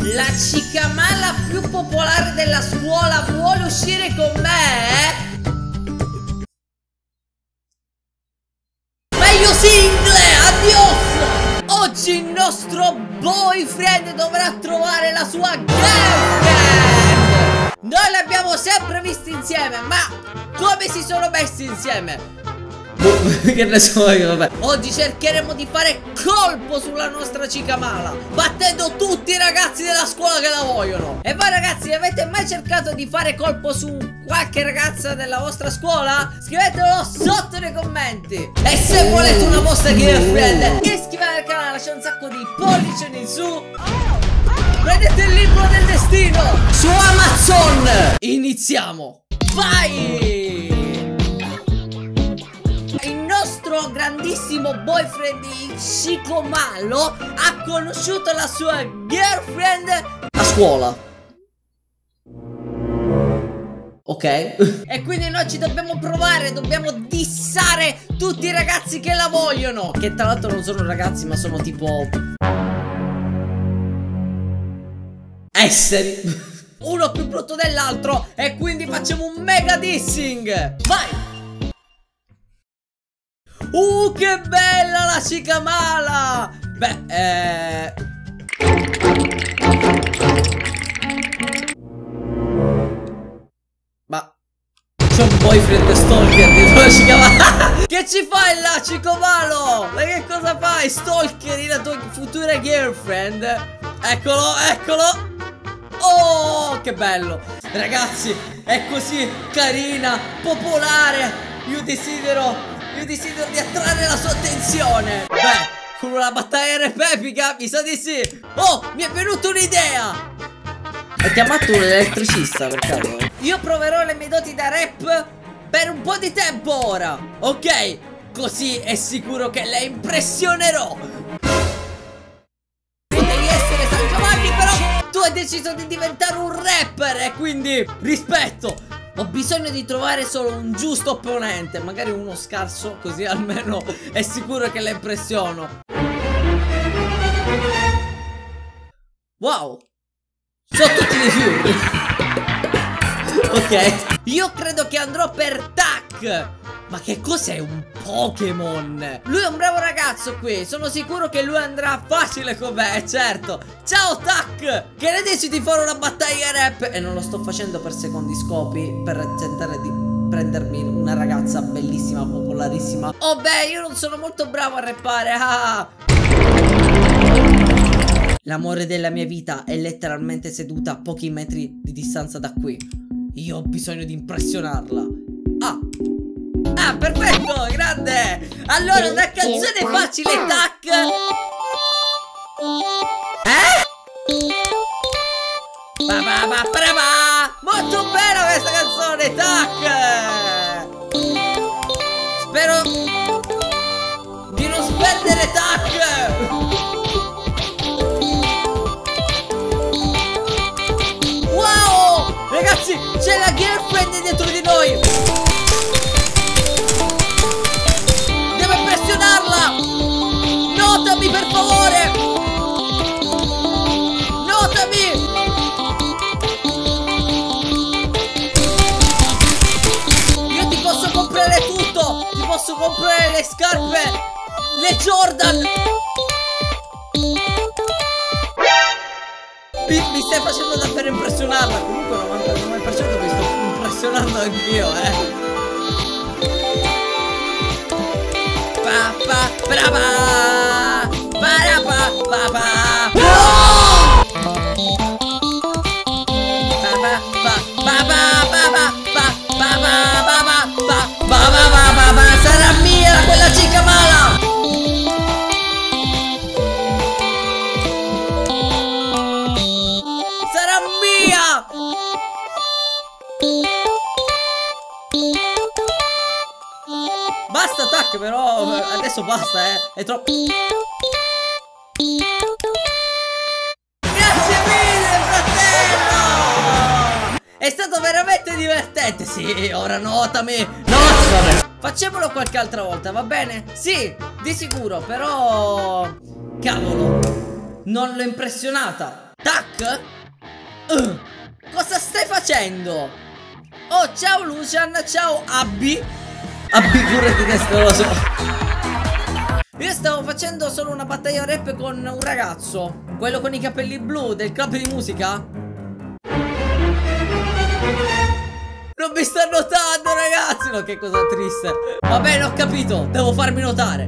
La cicamala più popolare della scuola vuole uscire con me? Meglio single, adios! Oggi il nostro boyfriend dovrà trovare la sua girlfriend! Noi li abbiamo sempre visti insieme, ma come si sono messi insieme? Che ne so io, vabbè. Oggi cercheremo di fare colpo sulla nostra cicamala, battendo tutti i ragazzi della scuola che la vogliono. E voi ragazzi, avete mai cercato di fare colpo su qualche ragazza della vostra scuola? Scrivetelo sotto nei commenti. E se volete una vostra girlfriend, iscrivetevi al canale, lasciate un sacco di pollici in su. Prendete il libro del destino su Amazon. Iniziamo. Vai! Grandissimo boyfriend di Cicomalo ha conosciuto la sua girlfriend a scuola. Ok. E quindi noi ci dobbiamo provare, dobbiamo dissare tutti i ragazzi che la vogliono, che tra l'altro non sono ragazzi ma sono tipo esseri, uno più brutto dell'altro. E quindi facciamo un mega dissing. Vai! Che bella la cicamala! Beh, ma c'è un boyfriend stalker dietro la cicamala. Che ci fai là, Cicomalo? Ma che cosa fai? Stalkeri la tua futura girlfriend? Eccolo, eccolo! Oh, che bello! Ragazzi, è così carina, popolare. Io desidero di attrarre la sua attenzione. Beh, con una battaglia rap epica, mi sa di sì. Oh, mi è venuta un'idea. Hai chiamato un elettricista per caso? Io proverò le mie doti da rap per un po' di tempo ora. Ok, così è sicuro che la impressionerò. Devi essere San Giovanni, però tu hai deciso di diventare un rapper e quindi rispetto. Ho bisogno di trovare solo un giusto opponente, magari uno scarso, così almeno è sicuro che la impressiono. Wow, sono tutti dei fiori. Ok, io credo che andrò per Tac. Ma che cos'è un Pokémon? Lui è un bravo ragazzo qui, sono sicuro che lui andrà facile con me, certo. Ciao Tac, che ne dici di fare una battaglia rap? E non lo sto facendo per secondi scopi, per tentare di prendermi una ragazza bellissima, popolarissima. Oh beh, io non sono molto bravo a rappare. L'amore della mia vita è letteralmente seduta a pochi metri di distanza da qui. Io ho bisogno di impressionarla. Ah, perfetto, grande. Allora, una canzone facile, Tac. Molto bella questa canzone, Tac. Spero di non sperdere Tac. Wow, ragazzi, c'è la girlfriend dietro di noi. Notami per favore. Notami. Io ti posso comprare tutto. Ti posso comprare le scarpe, le Jordan. Mi stai facendo davvero impressionarla. Comunque 99% mi sto impressionando anch'io, Brava! Sarà mia quella cicamala! Sarà mia! Basta Tac, però adesso basta, è troppo. Grazie mille, fratello! È stato veramente divertente. Sì, ora notami. Notami. Facciamolo qualche altra volta, va bene? Sì, di sicuro, però cavolo, non l'ho impressionata. Tac. Cosa stai facendo? Oh, ciao Lucian, ciao Abby. Abby pure di testa, lo so. Io stavo facendo solo una battaglia rap con un ragazzo, quello con i capelli blu del club di musica. Non mi sta notando, ragazzi. No, che cosa triste. Va bene, ho capito, devo farmi notare.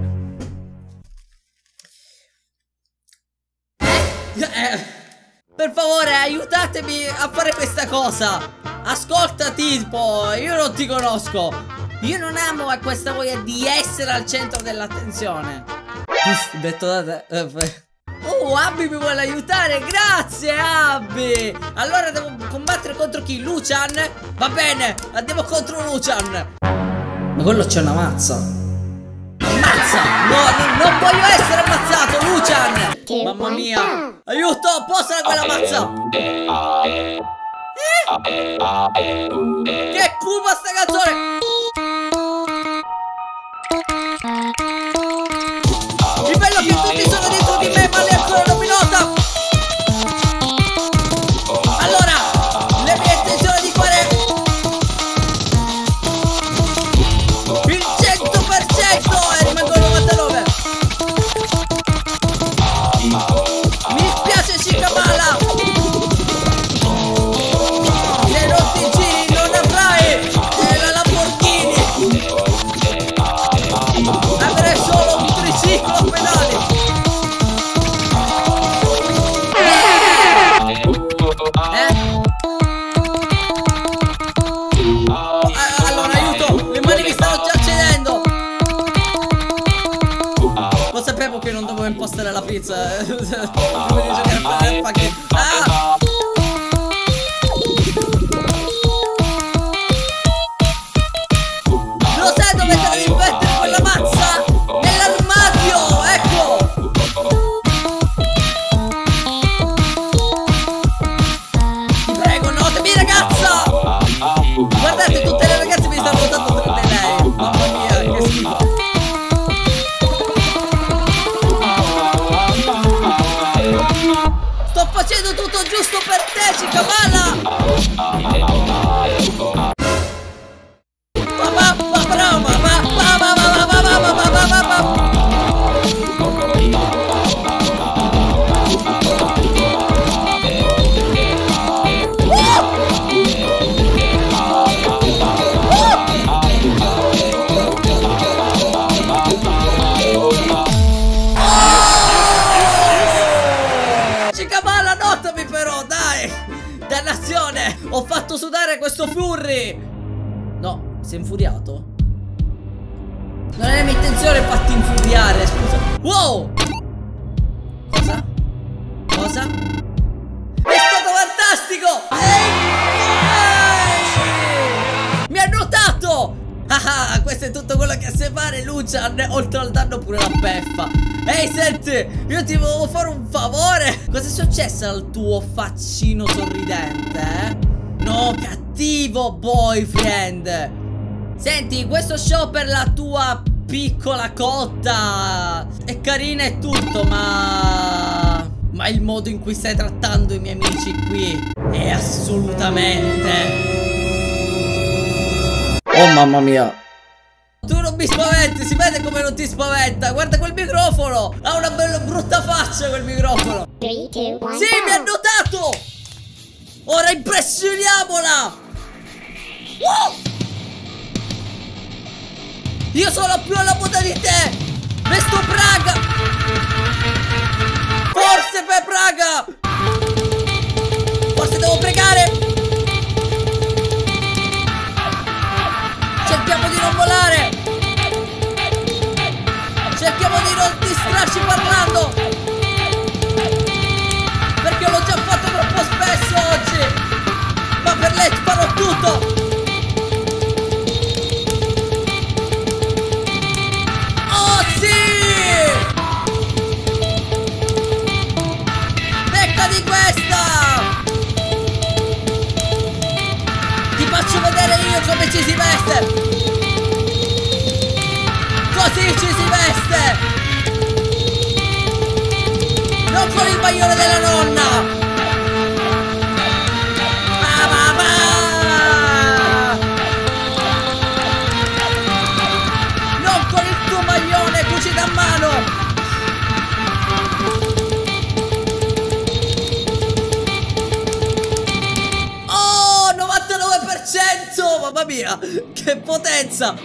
Per favore, aiutatemi a fare questa cosa. Ascolta, tipo, io non ti conosco. Io non amo questa voglia di essere al centro dell'attenzione. Detto da te. Oh, Abby mi vuole aiutare. Grazie, Abby. Allora devo combattere contro chi? Lucian? Va bene, andiamo contro Lucian. Ma quello c'è una mazza. Ammazza. No, non voglio essere ammazzato, Lucian. Mamma mia. Aiuto, posala quella mazza. Che cuba sta canzone. Il bello che tutti sono dietro di me, ma lei ancora non mi nota. Allora, le mie intenzioni di fare il 100% e rimango al 99. Mi dispiace, Shikabala. Se non ti giri non avrai la Lamborghini. Avrai solo un triciclo a pedali. Allora, aiuto, le mani mi stanno già cedendo. Lo sapevo che non dovevo impostare la pizza. Lo sai dove te devi mettere quella mazza? Nell'armadio, ecco. Ti prego, notami, ragazza. Guardate, tutte le ragazze mi stanno notando tranne lei. Mamma mia, che schifo. Sto facendo tutto giusto per te, Shikabala. Shikabala, notami però, dai. Dannazione, ho fatto sudare questo furry. No, si è infuriato. Non è la mia intenzione farti infuriare, scusa. Wow. Cosa? Cosa? È stato fantastico. Mi ha notato. Ah, questo è tutto quello che sa fare Lucian. Oltre al danno pure la beffa. Ehi, senti, io ti volevo fare un favore. Cosa è successo al tuo faccino sorridente, eh? No, cattivo boyfriend. Senti, questo show per la tua piccola cotta è carina e tutto, ma il modo in cui stai trattando i miei amici qui è assolutamente... Oh mamma mia. Tu non mi spaventi, si vede come non ti spaventa. Guarda quel microfono, ha una bella brutta faccia quel microfono. 3, 2, 1, sì, mi ha notato. Ora impressioniamola. Io sono più alla moda di te. Vesto Praga. Forse per Praga. Forse devo pregare. Cerchiamo di non volare. Cerchiamo di non distrarci parlando, perché l'ho già fatto troppo spesso oggi. Ma per lei farò tutto. Oh sì. Becca di questa. Ti faccio vedere io come ci si veste. Così ci si veste. Non con il maglione della nonna. mia, che potenza!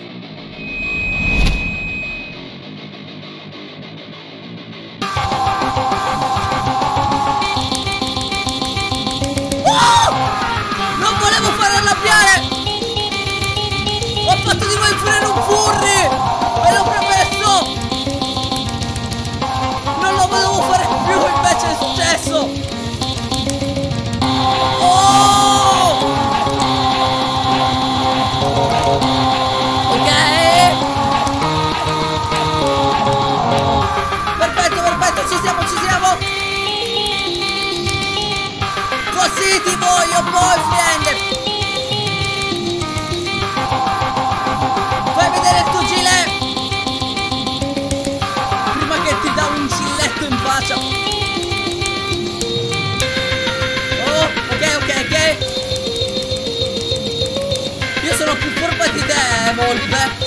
Non volevo fare arrabbiare! Ho fatto di voi pure un furry! Ve l'ho promesso! Non lo volevo fare più, invece è successo! Oh! Ok! Perfetto, perfetto, ci siamo, ci siamo! Così ti voglio, boyfriend! Fai vedere il tuo gilet! Prima che ti dà un gilletto in faccia! Oh, ok, ok, ok! Io sono più furba di te, volpe!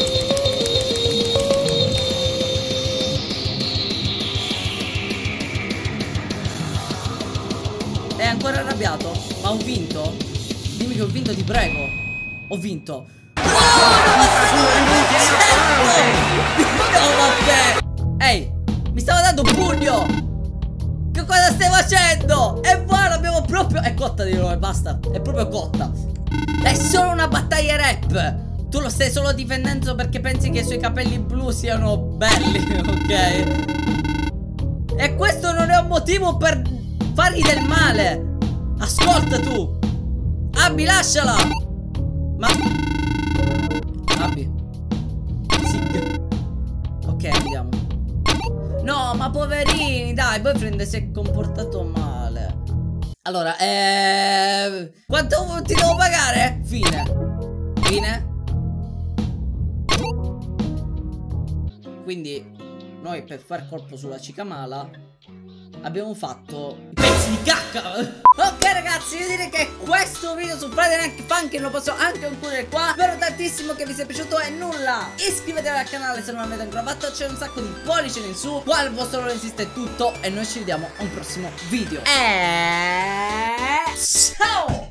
È ancora arrabbiato? Ma ho vinto? Dimmi che ho vinto, ti prego. Ho vinto. Oh, no, vabbè. Ehi, mi stava dando un pugno. Che cosa stai facendo? È buono, abbiamo proprio... È cotta di nuovo, basta. È proprio cotta. È solo una battaglia rap. Tu lo stai solo difendendo perché pensi che i suoi capelli blu siano belli, ok? E questo non è un motivo per fargli del male. Ascolta tu. Abby, lasciala. Ma Abby, sì. Ok, andiamo. No, ma poverini, dai, boyfriend si è comportato male. Allora, quanto ti devo pagare? Fine. Fine. Quindi noi per far colpo sulla cicamala abbiamo fatto i pezzi di cacca. Ok ragazzi, io direi che questo video su Friday Night Funkin' lo posso anche concludere qua. Spero tantissimo che vi sia piaciuto e nulla, iscrivetevi al canale se non l'avete ancora fatto. C'è un sacco di pollici in su. Qua il vostro loro esiste tutto. E noi ci vediamo a un prossimo video. Ciao.